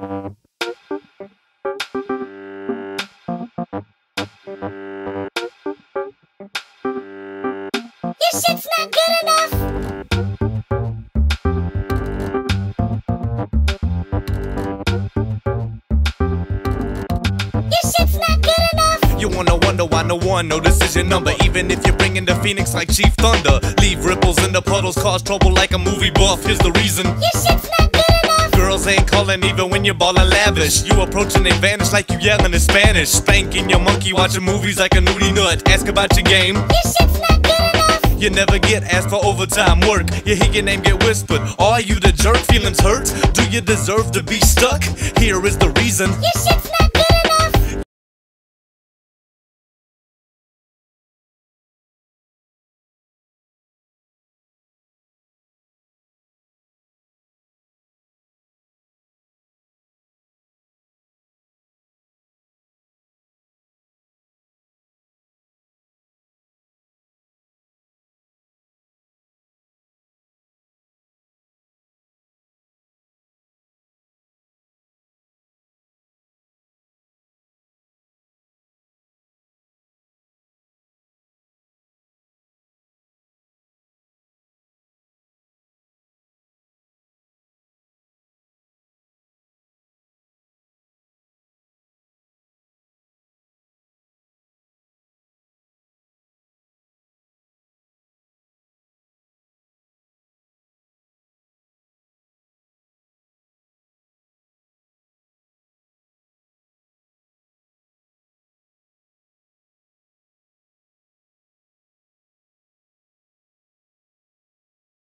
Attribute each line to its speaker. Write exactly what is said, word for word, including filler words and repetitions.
Speaker 1: Your shit's not good enough. Your shit's not good enough.
Speaker 2: You wanna wonder why no one notices your number, even if you're bringing the Phoenix like Chief Thunder. Leave ripples in the puddles, cause trouble like a movie buff. Here's the reason:
Speaker 1: your shit's not good enough.
Speaker 2: Girls ain't calling even when you're ballin' lavish. You approach and they vanish like you yelling in Spanish. Spanking your monkey, watching movies like a nudie nut. Ask about your game:
Speaker 1: your shit's not good enough.
Speaker 2: You never get asked for overtime work. You hear your name get whispered. Are you the jerk? Feelings hurt? Do you deserve to be stuck? Here is the reason:
Speaker 1: your shit's not